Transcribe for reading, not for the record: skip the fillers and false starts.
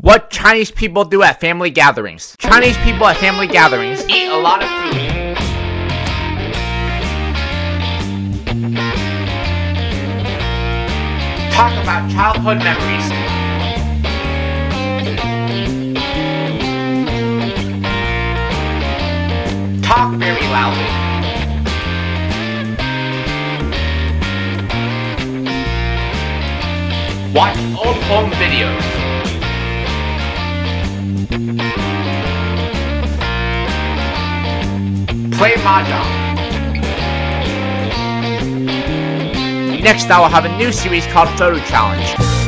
What Chinese people do at family gatherings. Chinese people at family gatherings eat a lot of food. Talk about childhood memories. Talk very loudly. Watch old home videos. Play mahjong. Next, I will have a new series called Photo Challenge.